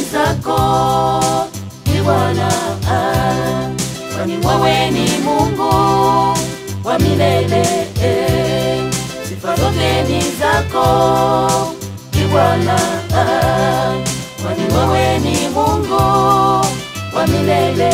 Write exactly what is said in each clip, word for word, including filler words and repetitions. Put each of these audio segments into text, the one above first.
zako ni Bwana, kwani wewe ni Mungu wa milele. Sifa zote ni zako ni Bwana, kwani wewe ni Mungu wa milele.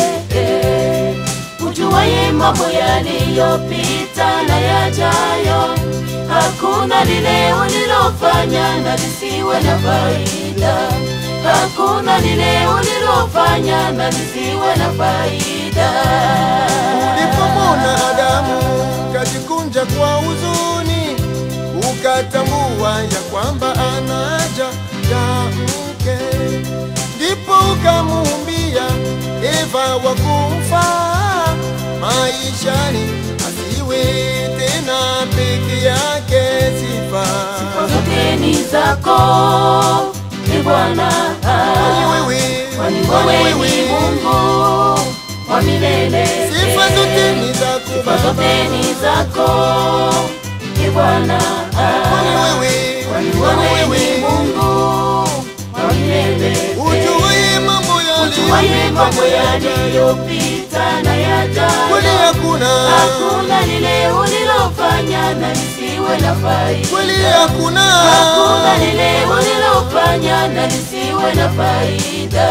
Ujuaye mambo yaliyopita na yajayo, hakuna lile ulilofanya na lisiwe na faida. Hakuna lile ulilofanya na lisiwe na faida. Ulipomwona Adamu kajikunja kwa huzuni, ukatambua ya kwamba anaja ya mke, ndipo ukamuumbia Eva wa kumfaa maishani, asiwe tena peke yake. Sifa Sifa zote ni zako ni Bwana, kwani wewe ni Mungu wa milele. Sifa zote ni zako, sifa zote ni zako ni Bwana, kwani wewe ni Mungu wa milele. Ujuaye mambo yaliyopita na yajayo, kweli hakuna hakuna lile ulilofanya na lisiwe na faida. Kweli hakuna Hakuna lile ulilofanya na lisiwe na faida.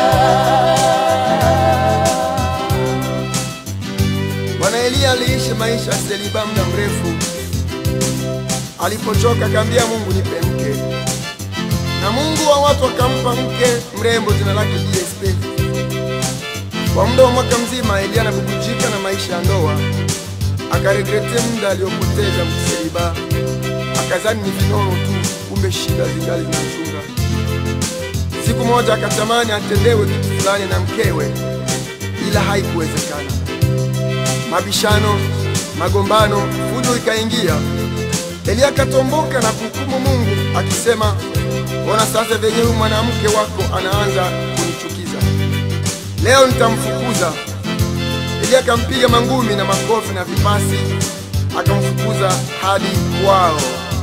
Bwana Elia aliishi maisha seliba muda mrefu. Alipochoka akaambia Mungu, nipe mke. Na Mungu wa watu akampa mke mrembo, jina lake D S P. Kwa muda wa mwaka mzima Elia anabubujika na maisha ya ndoa. Akaregrete muda aliopoteza mseliba. Akazani ni vinono tu, kumbe shida zingali zinamchunga. Siku moja akatamani atendewe kitu fulani na mkewe, ila haikuwezekana. Mabishano, magombano, fujo ikaingia. Elia akatomboka na kuhukumu Mungu akisema, ona sasa venye huyu mwanamke wako anaanza kunichukiza, leo nitamfukuza. Elia akampiga mangumi na makofi na vipasi, akamfukuza hadi kwao.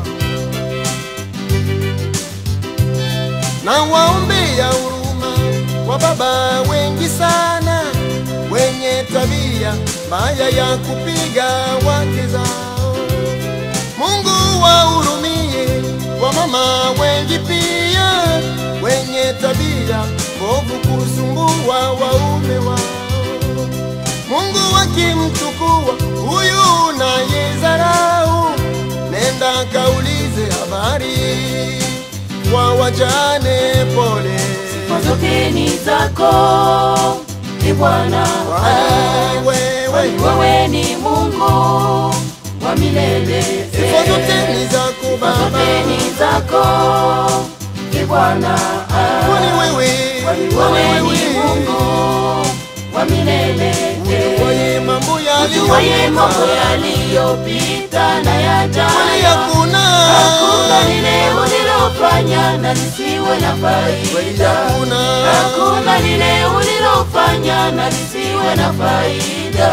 Na waombea huruma wa baba wengi sana, wenye tabia mbaya ya kupiga wake zao. Mungu wahurumie wa mama wengi pia, wenye tabia mbovu kusumbua waume wao. Mungu akimchukua huyu naye dharau, nenda kaulize habari kwa wajane pole. Sifa zote ni zako ni Bwana, kwani wewe ni Mungu wa milele. Sifa zote ni zako Baba, sifa zote ni zako ni Bwana, kwani wewe wewe ni Mungu wa milele. Ujuaye mambo yaliyopita na yajayo, kwani hakuna hakuna lile ulilofanya na lisiwe na faida. Hakuna lile ulilofanya na lisiwe na faida.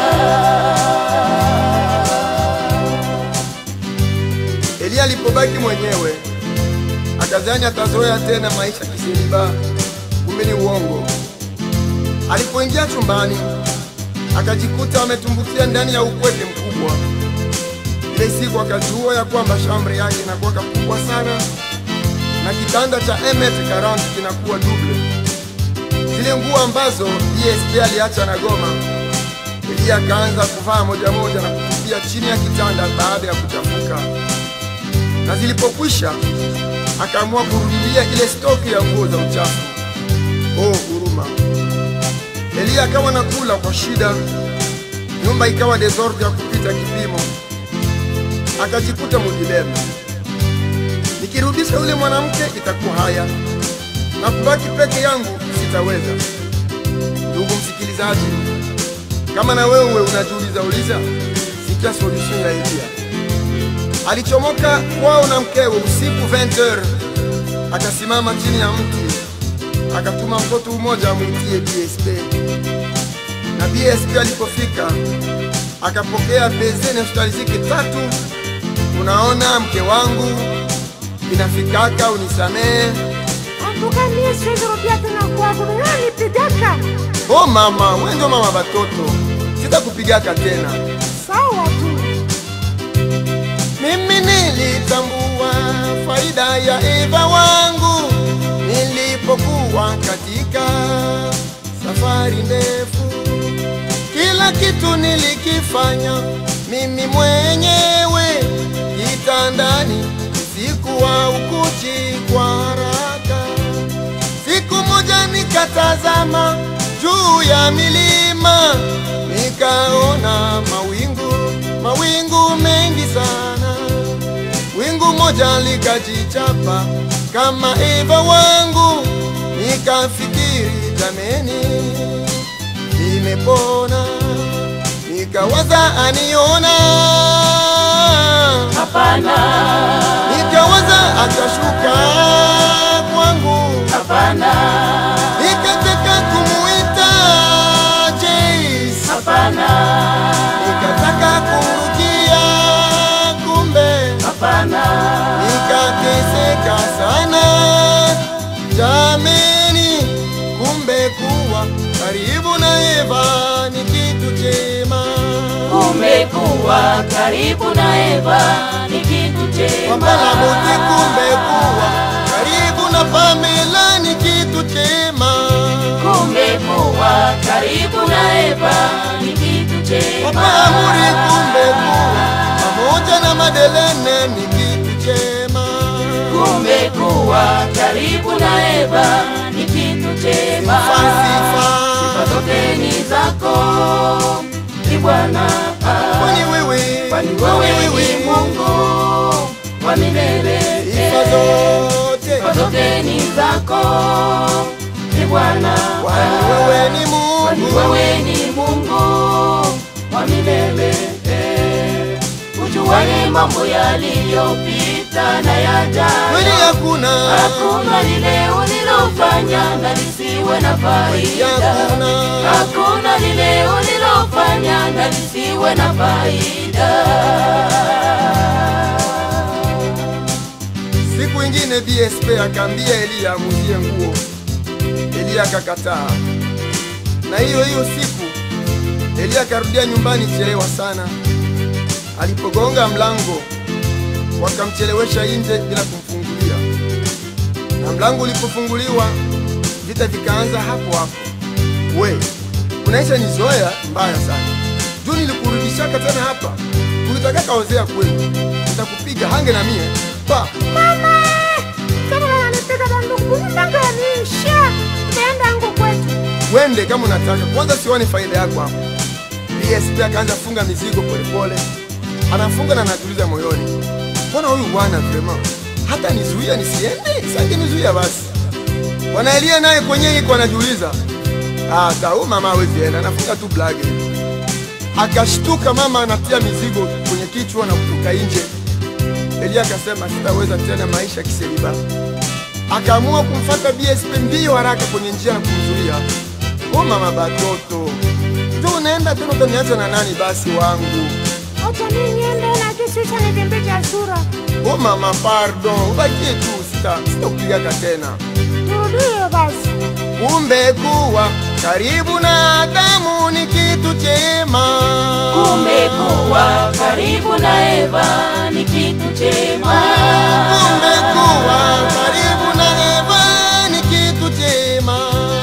Elia alipobaki mwenyewe akazani atazoea tena maisha kisiliba, kumbe ni uongo. Alipoingia chumbani akajikuta ametumbukia ndani ya ukwete mkubwa. Ile siku akajua ya kwamba shambre yake inakuwa kubwa sana na kitanda cha M F arobaini kinakuwa double. Zile nguo ambazo D S P aliacha na Goma, Elia akaanza kuvaa moja moja na kutupia chini ya kitanda baada ya kuchafuka. Na zilipokwisha akaamua kurudilia ile stoki ya nguo za uchafu. Oh, huruma! Elia akawa nakula kwa shida, nyumba ikawa desordre ya kupita kipimo. Akajikuta mudilema, nikirudisha yule mwanamke itakuwa haya, na kubaki peke yangu sitaweza. Ndugu msikilizaji, kama na wewe unajiuliza uliza, sikia solution ya Elia. Alichomoka kwao na mkewe usiku vingt heures, akasimama chini ya mti, akatuma mtoto mmoja amuitie D S P. Na D S P alipofika akapokea beze nostalgique tatu. Unaona mke wangu, inafikaka unisamee, Tukanie siwezi rudia tena kwako. Nani pigaka? Oh mama, wewe ndio mama batoto. Sitakupigaka tena. Sawa tu. Mimi nilitambua faida ya Eva wangu nilipokuwa katika safari ndefu. Kila kitu nilikifanya mimi mwenyewe kitandani, sikuwa ukuchi kwa haraka. Siku moja nikatazama juu ya milima, nikaona mawingu, mawingu mengi sana. Wingu moja likajichapa kama Eva wangu, nikafikiri jameni, nimepona. Nikawaza aniona, hapana. Nikawaza atashuka kwangu, hapana. Nikataka kumuita Jace, hapana. Nikataka kumrukia, kumbe hapana. Nikateseka sana jameni, kumbe kuwa karibu na Eva ni kitu chema. Kumekuwa karibu na Eva ni kitu chema. Wapala muti, kumbe kuwa karibu na Pamela ni kitu chema. Kumekuwa karibu na Eva ni kitu chema. Wapala muri, kumbe kuwa pamoja na Madelene ni kitu chema. Kumekuwa karibu na Eva ni kitu chema. Sifa, sifa, sifa zote ni zako, ni Bwana. kwani wewe, Kwani wewe ni Mungu wa milele. sifa zote, Sifa zote ni zako, ni Bwana. kwani wewe ni Kwani Mungu. wewe ni Mungu wa milele. Ujuwaye mambo yaliyopita na yajayo. Kweli hakuna, Hakuna lile ulilofanya na lisiwe na faida. hakuna. Hakuna lile ulilofanya na lisiwe na faida. Siku ingine B S P akaambia Elia amuzie nguo. Elia akakataa. Na hiyo hiyo siku Elia akarudia nyumbani chelewa sana. Alipogonga mlango wakamchelewesha nje bila kumfungulia. Na mlango ulipofunguliwa vita vikaanza hapo hapo. We, unaisha nizoea mbaya sana. Juu nilikurudishaka tena hapa. Ulitaka kaozea kweli. Nitakupiga hange na mie. Pa. Mama! Kama wananipiga bandugu, mtaka nisha. Nenda ngo kwetu. Wende kama unataka. Kwanza siwani faida yako hapo. B S P akaanza funga mizigo pole pole. Anafunga na anatuliza moyoni. Mbona huyu bwana vrema hata nizuia nisiende? Sange nizuia basi. Bwana Elia naye kwenye iko anajiuliza. Ah, tau mama hawezi enda, anafunga tu blage. Akashtuka mama anatia mizigo kwenye kichwa na kutoka nje. Elia akasema sitaweza tena maisha kiseliba. Akaamua kumfuata B S P mbio haraka kwenye njia na kumzuia. Oh mama batoto, ndio unaenda tena utaniacha na nani basi wangu? Acha mimi niende na kisha nitembeje sura. Oh mama pardon, ubakie tu, sita sitokupigaka tena. Turudie basi. Kumbe kuwa karibu na Adamu ni kitu chema. Kumekuwa karibu na Eva ni kitu chema. Kumbe kuwa karibu na Eva ni kitu chema.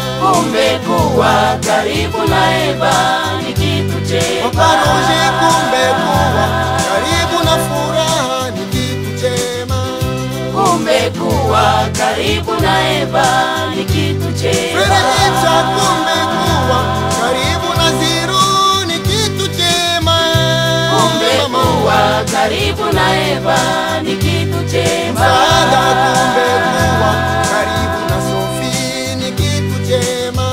Kumekuwa karibu na Eva ni kitu chema. Waparoje, kumbe kuwa karibu na furaha ni kitu chema. Kumekuwa karibu na Eva ni kitu chema. Frederica, kumbe kuwa karibu na Ziru ni kitu chema. Kumekuwa karibu na Eva ni kitu chema. Sada, kumbe kuwa karibu na Sophie ni kitu chema.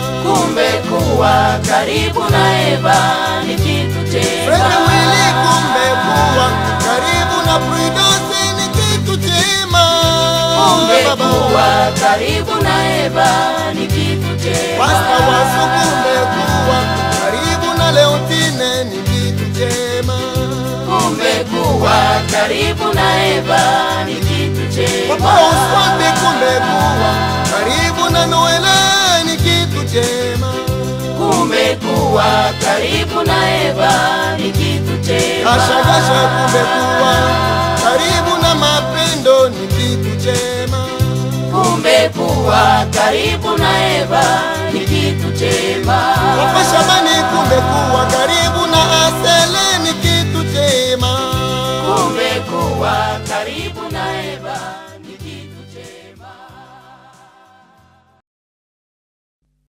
Kumekuwa karibu na Eva ni kitu chema. Frede Willy, kumbe kuwa karibu na Prudence ni kitu chema. Kumekuwa karibu na Eva ni kitu chema. Pasta Wasu, kumbe kuwa karibu na Leontine ni kitu chema. Kumekuwa karibu na Eva ni kitu chema. chema. Papa uswapi kumekuwa karibu na Noela ni kitu chema. Kumekuwa karibu na Eva ni kitu chema. Gashagasha kumekuwa karibu na Mapendo ni kitu chema. Kumekuwa karibu na Eva ni kitu chema. Papa Shabani